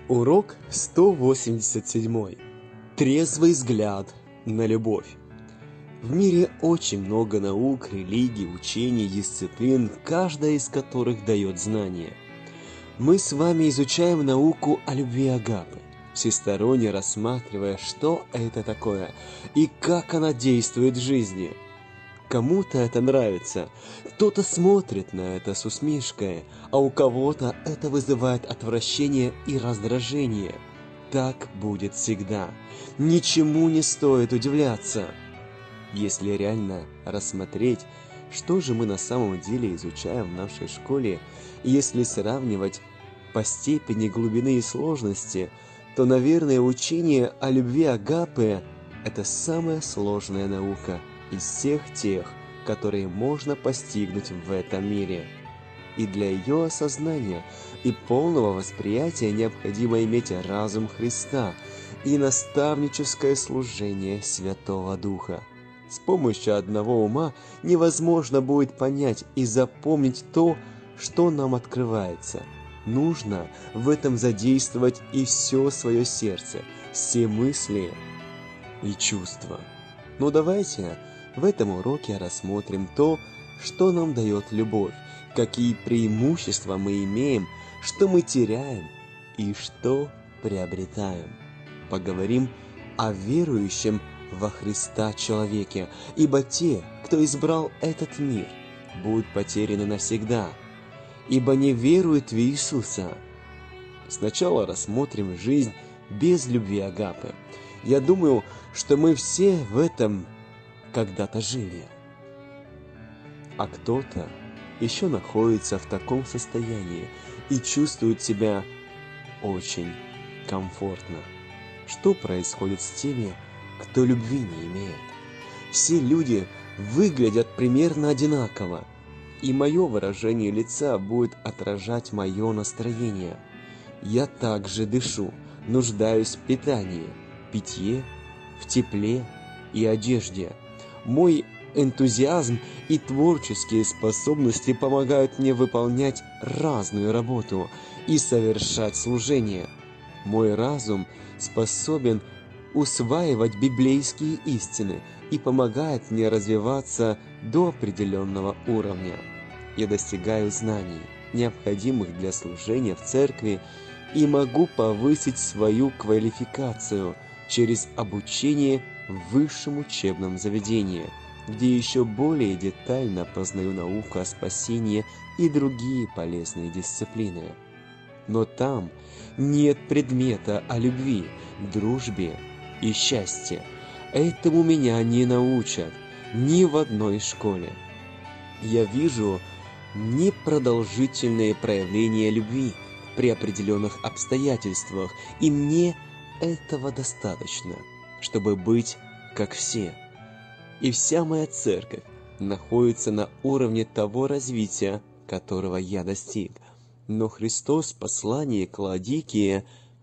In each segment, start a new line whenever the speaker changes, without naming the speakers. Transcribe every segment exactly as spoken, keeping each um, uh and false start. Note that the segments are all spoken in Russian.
Урок сто восемьдесят семь. Трезвый взгляд на любовь. В мире очень много наук, религий, учений, дисциплин, каждая из которых дает знания. Мы с вами изучаем науку о любви Агапы, всесторонне рассматривая, что это такое и как она действует в жизни. Кому-то это нравится, кто-то смотрит на это с усмешкой, а у кого-то это вызывает отвращение и раздражение. Так будет всегда. Ничему не стоит удивляться. Если реально рассмотреть, что же мы на самом деле изучаем в нашей школе, и если сравнивать по степени глубины и сложности, то, наверное, учение о любви Агапы – это самая сложная наука из всех тех, которые можно постигнуть в этом мире. И для ее осознания и полного восприятия необходимо иметь разум Христа и наставническое служение Святого Духа. С помощью одного ума невозможно будет понять и запомнить то, что нам открывается. Нужно в этом задействовать и все свое сердце, все мысли и чувства. Но давайте в этом уроке рассмотрим то, что нам дает любовь, какие преимущества мы имеем, что мы теряем и что приобретаем. Поговорим о верующем во Христа человеке, ибо те, кто избрал этот мир, будут потеряны навсегда, ибо не веруют в Иисуса. Сначала рассмотрим жизнь без любви Агапы. Я думаю, что мы все в этом когда-то жили. А кто-то еще находится в таком состоянии и чувствует себя очень комфортно. Что происходит с теми, кто любви не имеет? Все люди выглядят примерно одинаково, и мое выражение лица будет отражать мое настроение. Я также дышу, нуждаюсь в питании, питье, в тепле и одежде. Мой энтузиазм и творческие способности помогают мне выполнять разную работу и совершать служение. Мой разум способен усваивать библейские истины и помогает мне развиваться до определенного уровня. Я достигаю знаний, необходимых для служения в церкви, и могу повысить свою квалификацию через обучение в высшем учебном заведении, где еще более детально познаю науку о спасении и другие полезные дисциплины. Но там нет предмета о любви, дружбе и счастье. Этому меня не научат ни в одной школе. Я вижу непродолжительные проявления любви при определенных обстоятельствах, и мне этого достаточно, чтобы быть как все. И вся моя церковь находится на уровне того развития, которого я достиг. Но Христос в послании к Лаодикии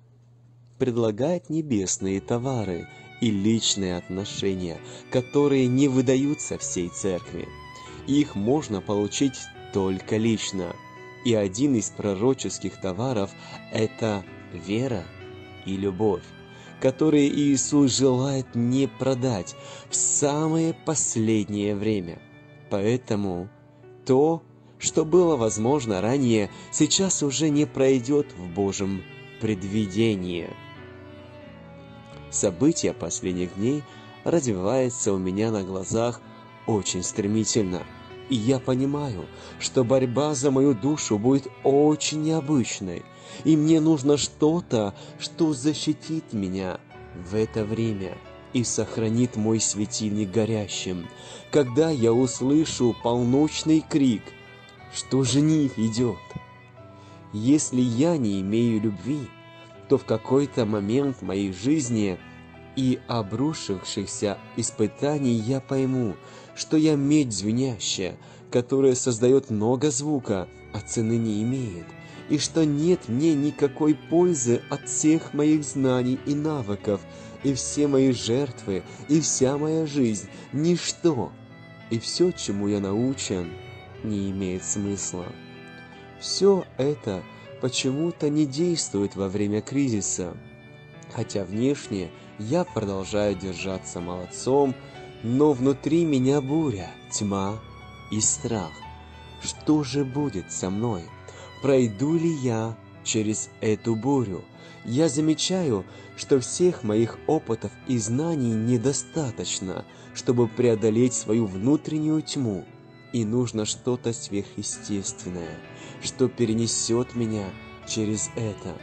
предлагает небесные товары и личные отношения, которые не выдаются всей церкви. Их можно получить только лично. И один из пророческих товаров – это вера и любовь, которые Иисус желает не продать в самое последнее время. Поэтому то, что было возможно ранее, сейчас уже не пройдет в Божьем предвидении. События последних дней развиваются у меня на глазах очень стремительно. И я понимаю, что борьба за мою душу будет очень необычной, и мне нужно что-то, что защитит меня в это время и сохранит мой светильник горящим, когда я услышу полночный крик, что жених идет. Если я не имею любви, то в какой-то момент моей жизни и обрушившихся испытаний я пойму, что я медь звенящая, которая создает много звука, а цены не имеет, и что нет мне никакой пользы от всех моих знаний и навыков, и все мои жертвы, и вся моя жизнь – ничто, и все, чему я научен, не имеет смысла. Все это почему-то не действует во время кризиса. Хотя внешне я продолжаю держаться молодцом, но внутри меня буря, тьма и страх. Что же будет со мной? Пройду ли я через эту бурю? Я замечаю, что всех моих опытов и знаний недостаточно, чтобы преодолеть свою внутреннюю тьму, и нужно что-то сверхъестественное, что перенесет меня через это.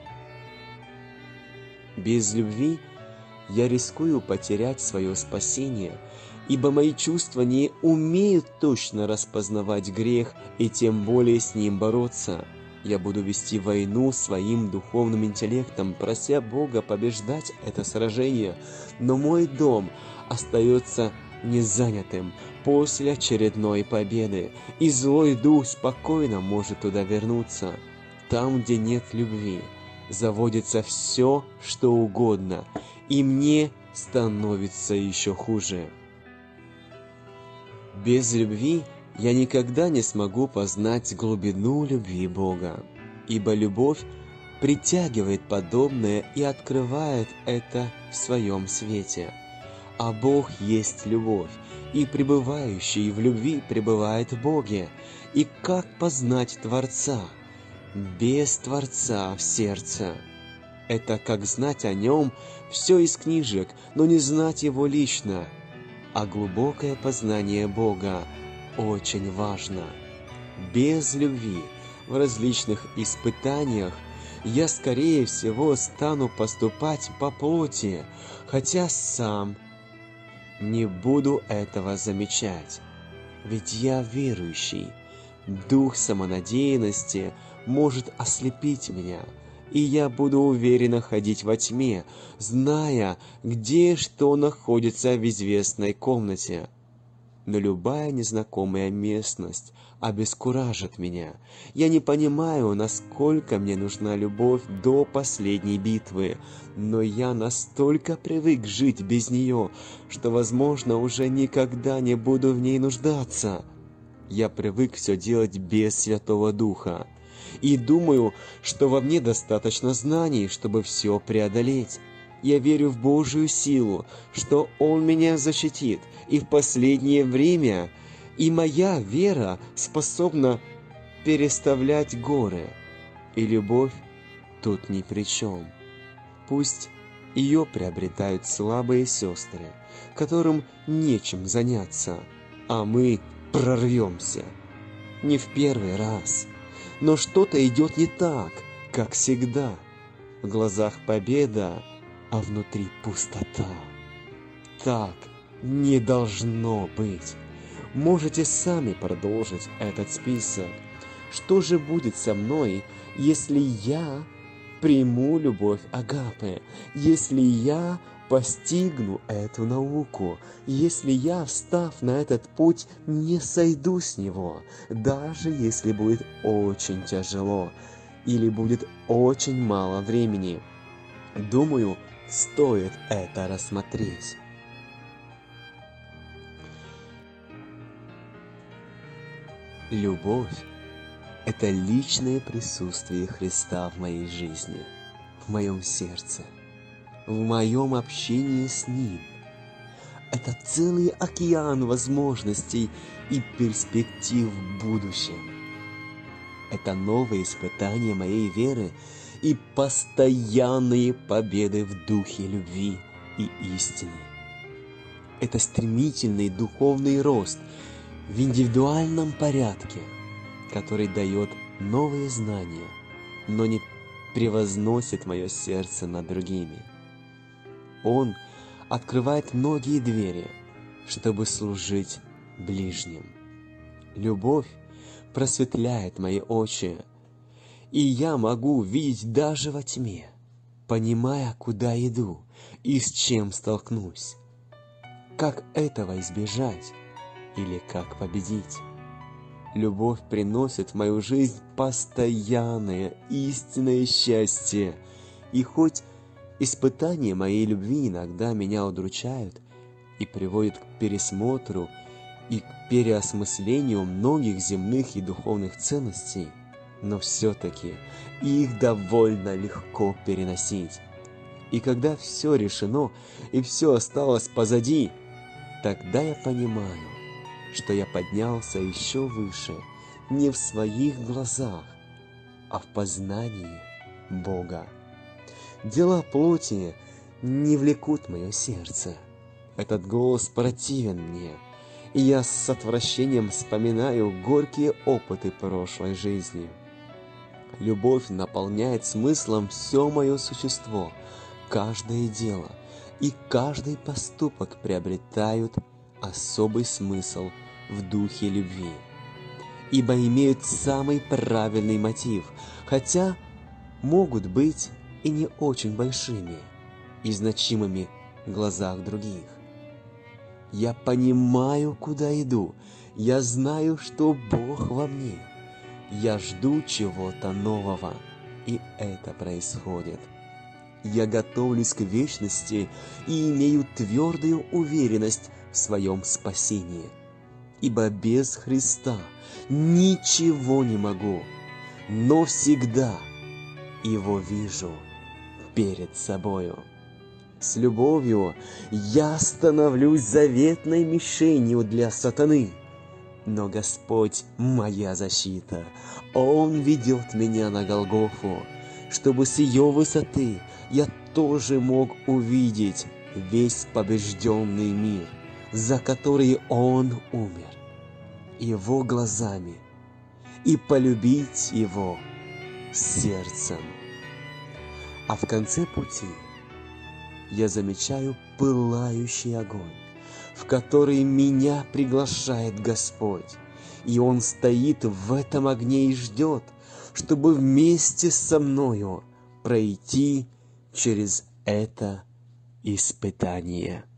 Без любви я рискую потерять свое спасение, ибо мои чувства не умеют точно распознавать грех и тем более с ним бороться. Я буду вести войну своим духовным интеллектом, прося Бога побеждать это сражение, но мой дом остается незанятым после очередной победы, и злой дух спокойно может туда вернуться. Там, где нет любви, заводится все, что угодно, и мне становится еще хуже. Без любви я никогда не смогу познать глубину любви Бога, ибо любовь притягивает подобное и открывает это в своем свете. А Бог есть любовь, и пребывающий в любви пребывает в Боге. И как познать Творца? Без Творца в сердце. Это как знать о Нем все из книжек, но не знать Его лично. А глубокое познание Бога очень важно. Без любви в различных испытаниях я, скорее всего, стану поступать по плоти, хотя сам не буду этого замечать. Ведь я верующий. Дух самонадеянности может ослепить меня, и я буду уверенно ходить во тьме, зная, где что находится в известной комнате. Но любая незнакомая местность обескуражит меня. Я не понимаю, насколько мне нужна любовь до последней битвы, но я настолько привык жить без нее, что, возможно, уже никогда не буду в ней нуждаться. Я привык все делать без Святого Духа. И думаю, что во мне достаточно знаний, чтобы все преодолеть. Я верю в Божию силу, что Он меня защитит, и в последнее время и моя вера способна переставлять горы. И любовь тут ни при чем. Пусть ее приобретают слабые сестры, которым нечем заняться, а мы прорвемся. Не в первый раз. Но что-то идет не так, как всегда. В глазах победа, а внутри пустота. Так не должно быть. Можете сами продолжить этот список. Что же будет со мной, если я приму любовь Агапы, если я постигну эту науку, если я, встав на этот путь, не сойду с него, даже если будет очень тяжело или будет очень мало времени? Думаю, стоит это рассмотреть. Любовь – это личное присутствие Христа в моей жизни, в моем сердце, в моем общении с Ним. Это целый океан возможностей и перспектив в будущем. Это новые испытания моей веры и постоянные победы в духе любви и истины. Это стремительный духовный рост в индивидуальном порядке, который дает новые знания, но не превозносит мое сердце над другими. Он открывает многие двери, чтобы служить ближним. Любовь просветляет мои очи, и я могу видеть даже во тьме, понимая, куда иду и с чем столкнусь. Как этого избежать или как победить? Любовь приносит в мою жизнь постоянное истинное счастье, и хоть испытания моей любви иногда меня удручают и приводят к пересмотру и к переосмыслению многих земных и духовных ценностей, но все-таки их довольно легко переносить. И когда все решено и все осталось позади, тогда я понимаю, что я поднялся еще выше не в своих глазах, а в познании Бога. Дела плоти не влекут мое сердце. Этот голос противен мне, и я с отвращением вспоминаю горькие опыты прошлой жизни. Любовь наполняет смыслом все мое существо, каждое дело и каждый поступок приобретают особый смысл в духе любви, ибо имеют самый правильный мотив, хотя могут быть и не очень большими и значимыми в глазах других. Я понимаю, куда иду, я знаю, что Бог во мне. Я жду чего-то нового, и это происходит. Я готовлюсь к вечности и имею твердую уверенность в своем спасении, ибо без Христа ничего не могу, но всегда Его вижу перед собою. С любовью я становлюсь заветной мишенью для сатаны, но Господь моя защита. Он ведет меня на Голгофу, чтобы с ее высоты я тоже мог увидеть весь побежденный мир, за который Он умер, Его глазами, и полюбить Его сердцем. А в конце пути я замечаю пылающий огонь, в который меня приглашает Господь, и Он стоит в этом огне и ждет, чтобы вместе со мною пройти через это испытание.